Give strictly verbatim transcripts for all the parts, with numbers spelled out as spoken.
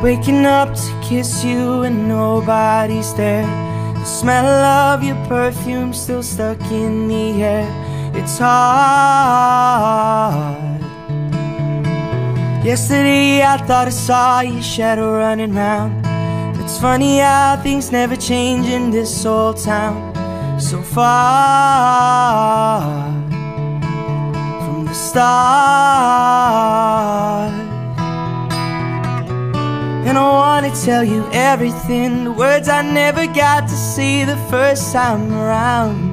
Waking up to kiss you and nobody's there. The smell of your perfume still stuck in the air. It's hard. Yesterday I thought I saw your shadow running round. It's funny how things never change in this old town. So far from the start. And I wanna tell you everything, the words I never got to say the first time around.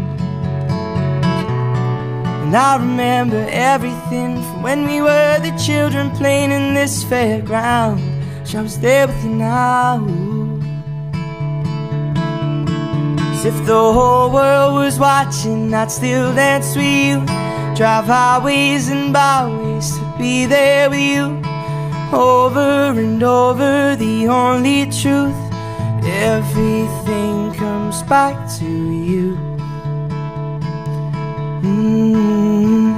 And I remember everything from when we were the children playing in this fairground. Wish I was there with you now. As if the whole world was watching, I'd still dance with you. Drive highways and byways to be there with you. Over and over, the only truth, everything comes back to you. mm.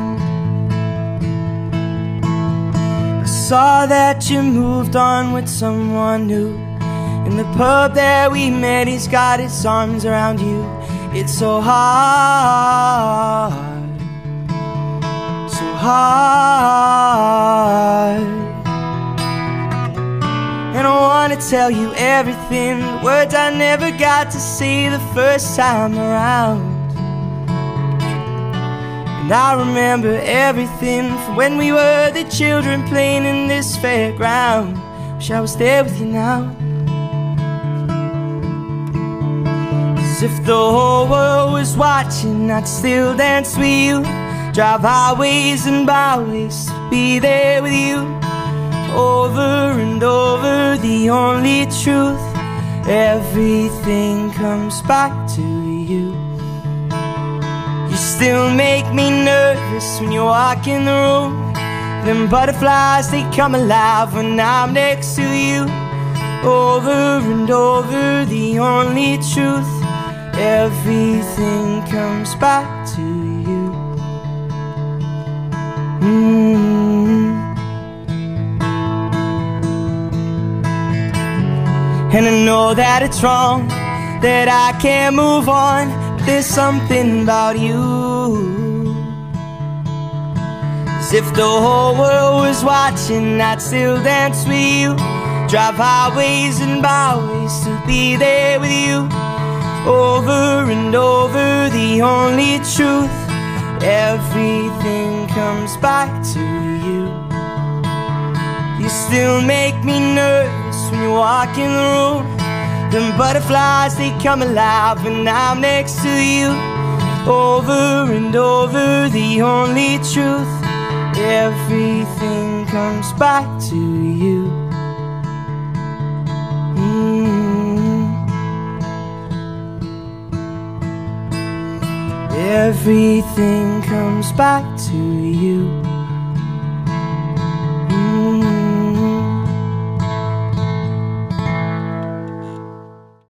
I saw that you moved on with someone new. In the pub that we met, he's got his arms around you. It's so hard, so hard. And I wanna tell you everything, the words I never got to say the first time around. And I remember everything from when we were the children playing in this fairground. Wish I was there with you now. As if the whole world was watching, I'd still dance with you. Drive highways and byways to be there with you. Over and over, the only truth, everything comes back to you. You still make me nervous when you walk in the room. Them butterflies, they come alive when I'm next to you. Over and over, the only truth, everything comes back to you. mm. And I know that it's wrong, that I can't move on, but there's something about you. As if the whole world was watching, I'd still dance with you. Drive highways and byways to be there with you. Over and over, the only truth, everything comes back to you. You still make me nervous when you walk in the room. Them butterflies, they come alive when I'm next to you. Over and over, the only truth, everything comes back to you. mm. Everything comes back to you.